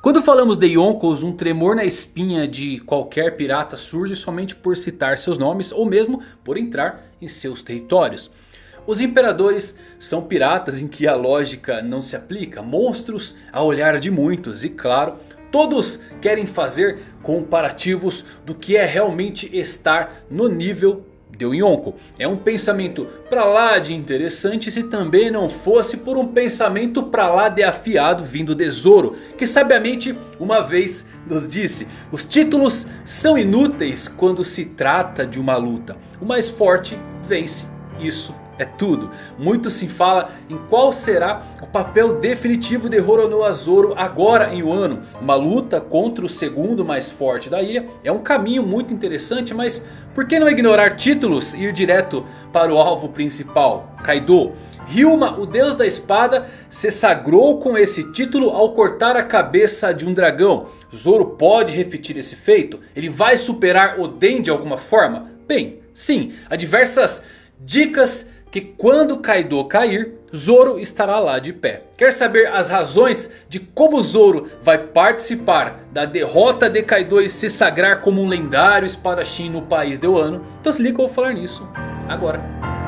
Quando falamos de Yonkous, um tremor na espinha de qualquer pirata surge somente por citar seus nomes ou mesmo por entrar em seus territórios. Os imperadores são piratas em que a lógica não se aplica, monstros a olhar de muitos e claro, todos querem fazer comparativos do que é realmente estar no nível de um Yonkou. É um pensamento pra lá de interessante se também não fosse por um pensamento pra lá de afiado vindo de Zoro, que sabiamente uma vez nos disse: os títulos são inúteis quando se trata de uma luta, o mais forte vence, isso é tudo. Muito se fala em qual será o papel definitivo de Roronoa Zoro agora em Wano. Uma luta contra o segundo mais forte da ilha é um caminho muito interessante, mas por que não ignorar títulos e ir direto para o alvo principal, Kaido? Ryuma, o deus da espada, se sagrou com esse título ao cortar a cabeça de um dragão. Zoro pode repetir esse feito? Ele vai superar Oden de alguma forma? Bem, sim, há diversas dicas que quando Kaido cair, Zoro estará lá de pé. Quer saber as razões de como Zoro vai participar da derrota de Kaido e se sagrar como um lendário espadachim no país de Wano? Então se liga que eu vou falar nisso agora.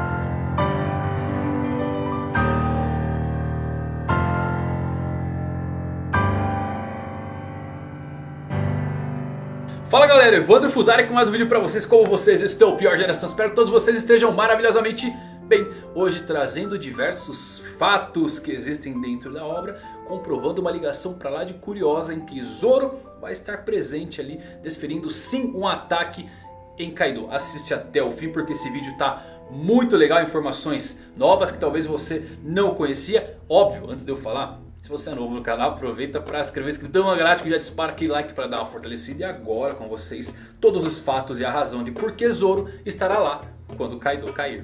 Fala galera, Evandro Fusari com mais um vídeo pra vocês. Como vocês estão? Pior geração, espero que todos vocês estejam maravilhosamente bem. Hoje trazendo diversos fatos que existem dentro da obra, comprovando uma ligação pra lá de curiosa em que Zoro vai estar presente ali, desferindo sim um ataque em Kaido. Assiste até o fim porque esse vídeo tá muito legal, informações novas que talvez você não conhecia. Óbvio, antes de eu falar, se você é novo no canal, aproveita para se inscrever, escritão galáctico, já dispara aquele like para dar uma fortalecida. E agora com vocês todos os fatos e a razão de por que Zoro estará lá quando Kaido cair.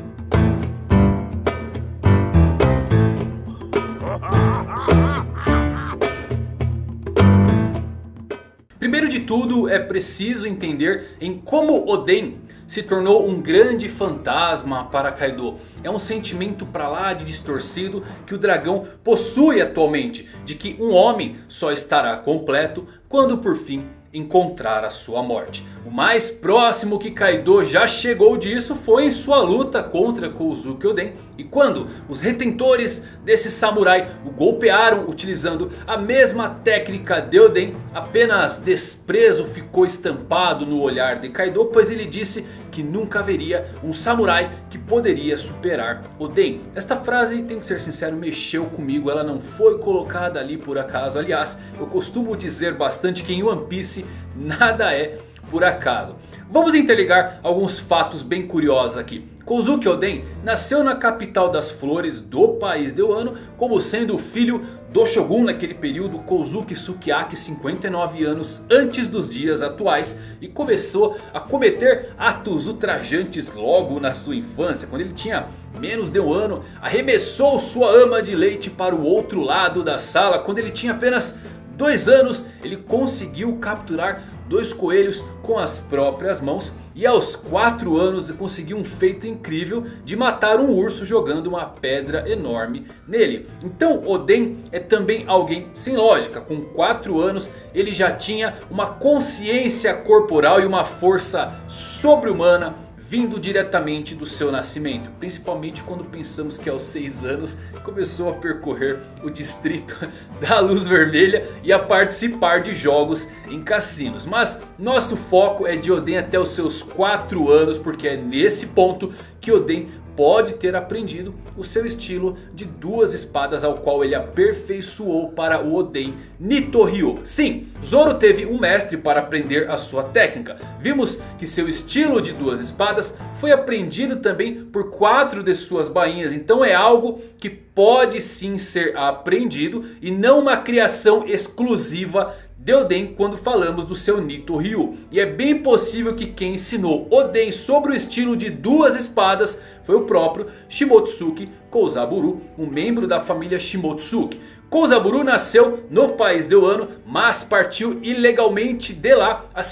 Primeiro de tudo é preciso entender em como Oden se tornou um grande fantasma para Kaido. É um sentimento pra lá de distorcido que o dragão possui atualmente, de que um homem só estará completo quando por fim encontrar a sua morte. O mais próximo que Kaido já chegou disso foi em sua luta contra Kozuki Oden. E quando os retentores desse samurai o golpearam utilizando a mesma técnica de Oden, apenas desprezo ficou estampado no olhar de Kaido, pois ele disse que nunca haveria um samurai que poderia superar Oden. Esta frase, tenho que ser sincero, mexeu comigo. Ela não foi colocada ali por acaso. Aliás, eu costumo dizer bastante que em One Piece nada é por acaso. Vamos interligar alguns fatos bem curiosos aqui. Kozuki Oden nasceu na capital das flores do país de Wano, como sendo o filho do Shogun naquele período, Kozuki Sukiyaki, 59 anos antes dos dias atuais. E começou a cometer atos ultrajantes logo na sua infância. Quando ele tinha menos de um ano, arremessou sua ama de leite para o outro lado da sala. Quando ele tinha apenas 2 anos, ele conseguiu capturar 2 coelhos com as próprias mãos. E aos 4 anos conseguiu um feito incrível de matar um urso jogando uma pedra enorme nele. Então Oden é também alguém sem lógica. Com 4 anos ele já tinha uma consciência corporal e uma força sobre-humana vindo diretamente do seu nascimento. Principalmente quando pensamos que aos 6 anos começou a percorrer o distrito da Luz Vermelha e a participar de jogos em cassinos. Mas nosso foco é de Oden até os seus 4 anos, porque é nesse ponto que Oden pode ter aprendido o seu estilo de 2 espadas, ao qual ele aperfeiçoou para o Oden Nitoryu. Sim, Zoro teve um mestre para aprender a sua técnica. Vimos que seu estilo de 2 espadas foi aprendido também por 4 de suas bainhas. Então é algo que pode sim ser aprendido e não uma criação exclusiva de Oden quando falamos do seu Nitoryu. E é bem possível que quem ensinou Oden sobre o estilo de 2 espadas foi o próprio Shimotsuki Kouzaburu, um membro da família Shimotsuki. Kouzaburu nasceu no país de Wano, mas partiu ilegalmente de lá há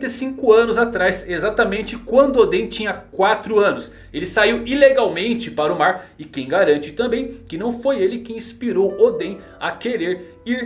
55 anos atrás, exatamente quando Oden tinha 4 anos. Ele saiu ilegalmente para o mar e quem garante também que não foi ele que inspirou Oden a querer ir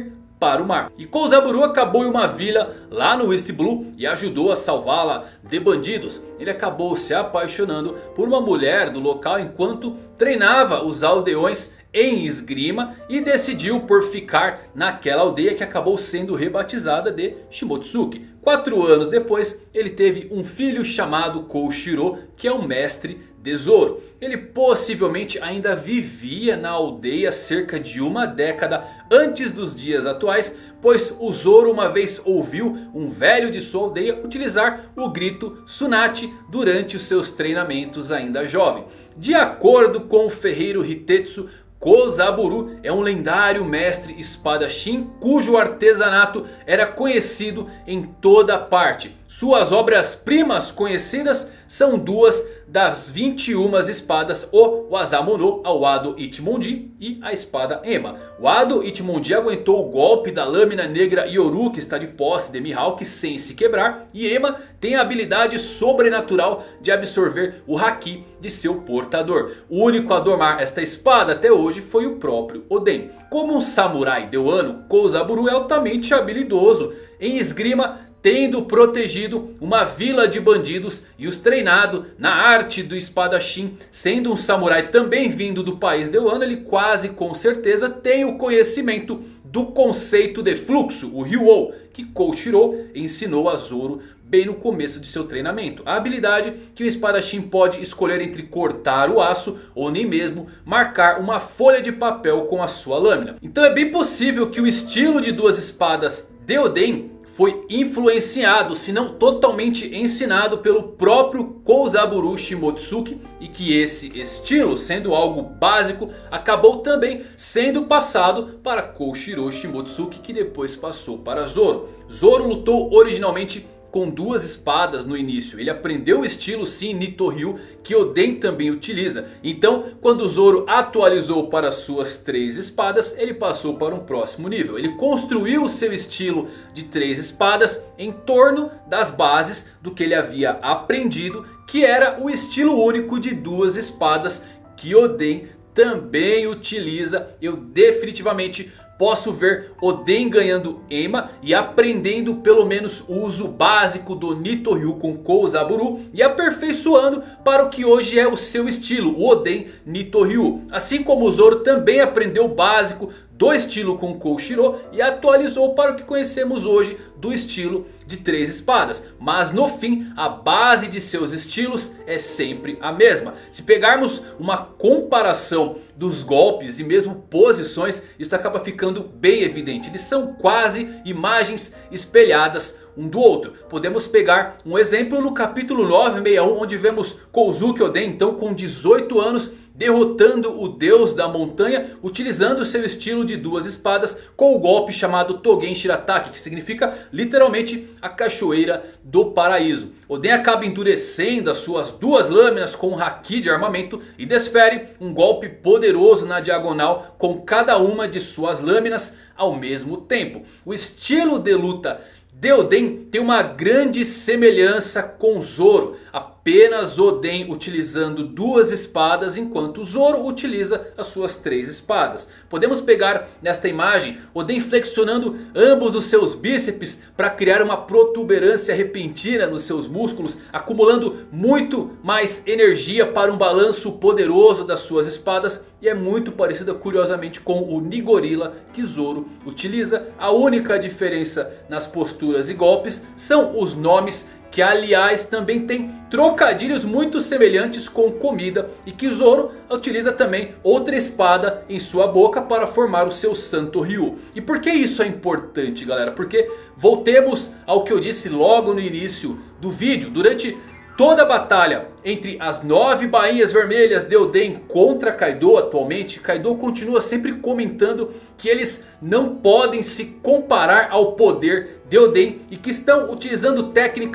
para o mar. E Kozaburu acabou em uma vila lá no East Blue e ajudou a salvá-la de bandidos. Ele acabou se apaixonando por uma mulher do local enquanto treinava os aldeões em esgrima e decidiu por ficar naquela aldeia que acabou sendo rebatizada de Shimotsuki. 4 anos depois ele teve um filho chamado Koushiro, que é o mestre de Zoro. Ele possivelmente ainda vivia na aldeia cerca de uma década antes dos dias atuais, pois o Zoro uma vez ouviu um velho de sua aldeia utilizar o grito Tsunade durante os seus treinamentos ainda jovem. De acordo com o ferreiro Hitetsu, Kozaburu é um lendário mestre espadachim cujo artesanato era conhecido em toda parte. Suas obras-primas conhecidas são 2 das 21 espadas, o Wazamono, a Wado Ichimonji e a espada Ema. Wado Ichimonji aguentou o golpe da lâmina negra Yoru, que está de posse de Mihawk, sem se quebrar. E Ema tem a habilidade sobrenatural de absorver o Haki de seu portador. O único a domar esta espada até hoje foi o próprio Oden. Como um samurai de Wano, Kozaburu é altamente habilidoso em esgrima, tendo protegido uma vila de bandidos e os treinado na arte do espadachim. Sendo um samurai também vindo do país de Wano, ele quase com certeza tem o conhecimento do conceito de fluxo, o Ryuou, que Koushiro ensinou a Zoro bem no começo de seu treinamento. A habilidade que o espadachim pode escolher entre cortar o aço ou nem mesmo marcar uma folha de papel com a sua lâmina. Então é bem possível que o estilo de 2 espadas de Oden foi influenciado, se não totalmente ensinado pelo próprio Kozaburu Shimotsuki. E que esse estilo, sendo algo básico, acabou também sendo passado para Koushiro Shimotsuki, que depois passou para Zoro. Zoro lutou originalmente com 2 espadas no início. Ele aprendeu o estilo sim Nito-Ryu, que Oden também utiliza. Então quando Zoro atualizou para suas 3 espadas, ele passou para um próximo nível. Ele construiu o seu estilo de 3 espadas em torno das bases do que ele havia aprendido, que era o estilo único de 2 espadas que Oden também utiliza. Eu definitivamente posso ver Oden ganhando Ema e aprendendo pelo menos o uso básico do Nito-Ryu com Kozaburu e aperfeiçoando para o que hoje é o seu estilo, o Oden Nito-Ryu. Assim como o Zoro também aprendeu o básico do estilo com Koushiro e atualizou para o que conhecemos hoje do estilo de 3 espadas. Mas no fim a base de seus estilos é sempre a mesma. Se pegarmos uma comparação dos golpes e mesmo posições, isso acaba ficando bem evidente. Eles são quase imagens espelhadas um do outro. Podemos pegar um exemplo no capítulo 961, onde vemos Kozuki Oden então com 18 anos derrotando o deus da montanha, utilizando seu estilo de 2 espadas com o golpe chamado Togen Shirataki, que significa literalmente a cachoeira do paraíso. Oden acaba endurecendo as suas 2 lâminas com um haki de armamento e desfere um golpe poderoso na diagonal com cada uma de suas lâminas ao mesmo tempo. O estilo de luta de Oden tem uma grande semelhança com Zoro. Apenas Oden utilizando 2 espadas, enquanto Zoro utiliza as suas 3 espadas. Podemos pegar nesta imagem Oden flexionando ambos os seus bíceps para criar uma protuberância repentina nos seus músculos, acumulando muito mais energia para um balanço poderoso das suas espadas. E é muito parecida curiosamente com o Nigorila que Zoro utiliza. A única diferença nas posturas e golpes são os nomes, que aliás também tem trocadilhos muito semelhantes com comida. E que Zoro utiliza também outra espada em sua boca para formar o seu Santo Ryu. E por que isso é importante, galera? Porque voltemos ao que eu disse logo no início do vídeo. Durante toda a batalha entre as 9 bainhas vermelhas de Oden contra Kaido atualmente, Kaido continua sempre comentando que eles não podem se comparar ao poder de Oden e que estão utilizando técnicas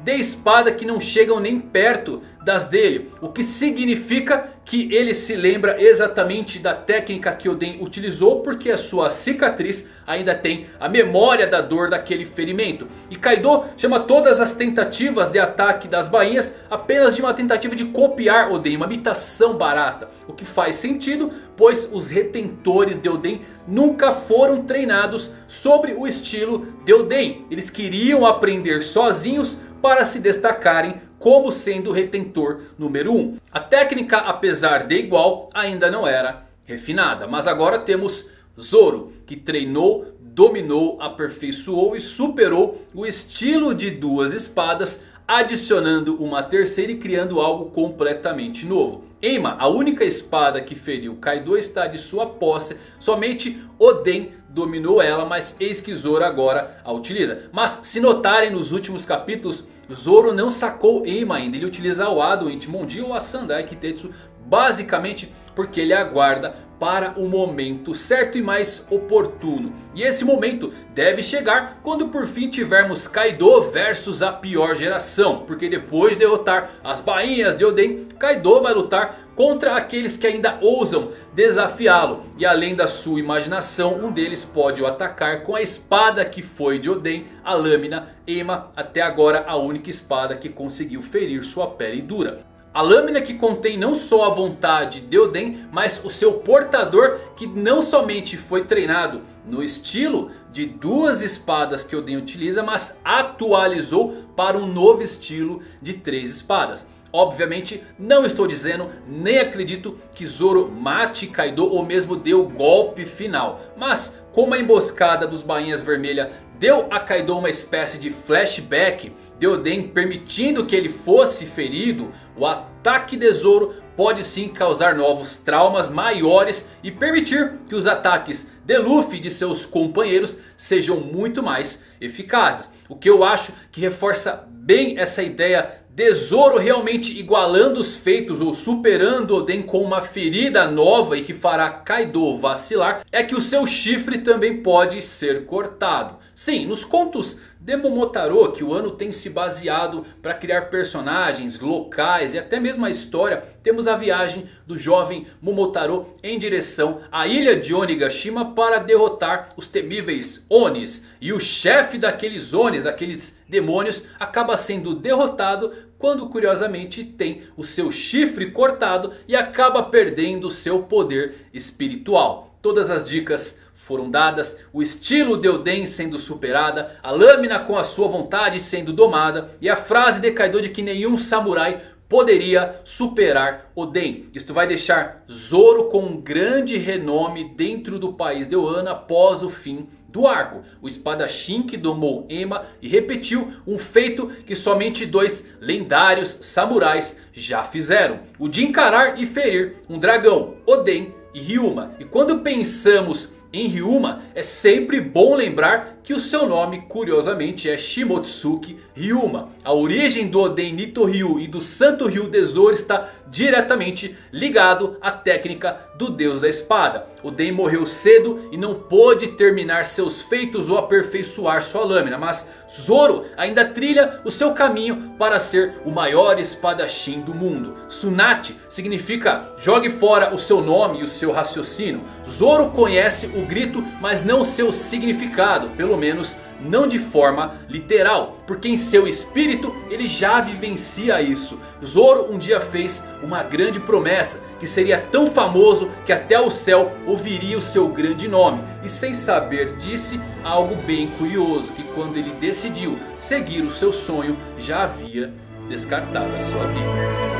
de espada que não chegam nem perto das dele. O que significa que ele se lembra exatamente da técnica que Oden utilizou, porque a sua cicatriz ainda tem a memória da dor daquele ferimento. E Kaido chama todas as tentativas de ataque das bainhas apenas de uma tentativa de copiar Oden, uma imitação barata. O que faz sentido, pois os retentores de Oden nunca foram treinados sobre o estilo de Oden. Eles queriam aprender sozinhos para se destacarem como sendo o retentor número 1. A técnica, apesar de igual, ainda não era refinada. Mas agora temos Zoro, que treinou, dominou, aperfeiçoou e superou o estilo de duas espadas, adicionando uma terceira e criando algo completamente novo. Enma, a única espada que feriu Kaido, está de sua posse. Somente Oden dominou ela, mas eis que Zoro agora a utiliza. Mas se notarem nos últimos capítulos, Zoro não sacou Enma ainda. Ele utiliza o Ado, o Ichimonji ou a Sandai Kitetsu, basicamente porque ele aguarda para o momento certo e mais oportuno. E esse momento deve chegar quando por fim tivermos Kaido versus a pior geração. Porque depois de derrotar as bainhas de Oden, Kaido vai lutar contra aqueles que ainda ousam desafiá-lo. E além da sua imaginação, um deles pode o atacar com a espada que foi de Oden, a lâmina Enma, até agora a única espada que conseguiu ferir sua pele dura. A lâmina que contém não só a vontade de Oden, mas o seu portador, que não somente foi treinado no estilo de duas espadas que Oden utiliza, mas atualizou para um novo estilo de 3 espadas. Obviamente não estou dizendo, nem acredito que Zoro mate Kaido ou mesmo dê o golpe final. Mas como a emboscada dos Bainhas Vermelha deu a Kaido uma espécie de flashback de Oden permitindo que ele fosse ferido, o ataque de Zoro pode sim causar novos traumas maiores e permitir que os ataques de Luffy e de seus companheiros sejam muito mais eficazes. O que eu acho que reforça bem essa ideia de Zoro realmente igualando os feitos ou superando Oden com uma ferida nova e que fará Kaido vacilar, é que o seu chifre também pode ser cortado. Sim, nos contos de Momotaro, que o Wano tem se baseado para criar personagens, locais e até mesmo a história, temos a viagem do jovem Momotaro em direção à ilha de Onigashima para derrotar os temíveis Onis. E o chefe daqueles Onis, daqueles demônios, acaba sendo derrotado quando curiosamente tem o seu chifre cortado e acaba perdendo o seu poder espiritual. Todas as dicas foram dadas, o estilo de Oden sendo superada, a lâmina com a sua vontade sendo domada e a frase de Kaido de que nenhum samurai poderia superar Oden. Isto vai deixar Zoro com um grande renome dentro do país de Wano após o fim do arco. O espadachim que domou Enma e repetiu um feito que somente 2 lendários samurais já fizeram: o de encarar e ferir um dragão, Oden e Ryuma. E quando pensamos em Ryuma, é sempre bom lembrar que o seu nome curiosamente é Shimotsuki Ryuma. A origem do Oden Nitoryu e do Santo Ryu de Zoro está diretamente ligado à técnica do Deus da Espada. Oden morreu cedo e não pôde terminar seus feitos ou aperfeiçoar sua lâmina. Mas Zoro ainda trilha o seu caminho para ser o maior espadachim do mundo. Tsunade significa jogue fora o seu nome e o seu raciocínio. Zoro conhece o grito, mas não seu significado. Pelo menos não de forma literal, porque em seu espírito ele já vivencia isso. Zoro um dia fez uma grande promessa, que seria tão famoso que até o céu ouviria o seu grande nome. E sem saber disse algo bem curioso, que quando ele decidiu seguir o seu sonho, já havia descartado a sua vida.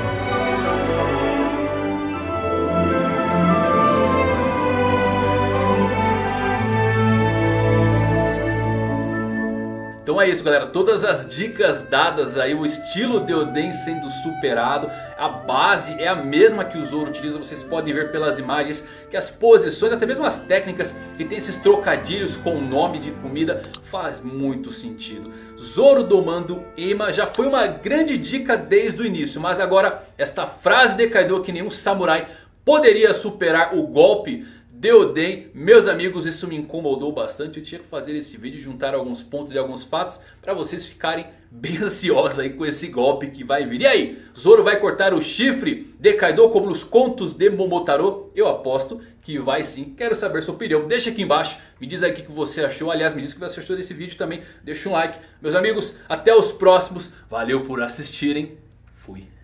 Então é isso, galera, todas as dicas dadas aí, o estilo de Oden sendo superado, a base é a mesma que o Zoro utiliza. Vocês podem ver pelas imagens que as posições, até mesmo as técnicas que tem esses trocadilhos com o nome de comida, faz muito sentido. Zoro domando Enma já foi uma grande dica desde o início, mas agora esta frase de Kaido que nenhum samurai poderia superar o golpe de Oden. Meus amigos, isso me incomodou bastante. Eu tinha que fazer esse vídeo, juntar alguns pontos e alguns fatos para vocês ficarem bem ansiosos aí com esse golpe que vai vir. E aí, Zoro vai cortar o chifre de Kaido como nos contos de Momotaro? Eu aposto que vai sim. Quero saber sua opinião. Deixa aqui embaixo. Me diz aí o que você achou. Aliás, me diz o que você achou desse vídeo também. Deixa um like. Meus amigos, até os próximos. Valeu por assistirem. Fui.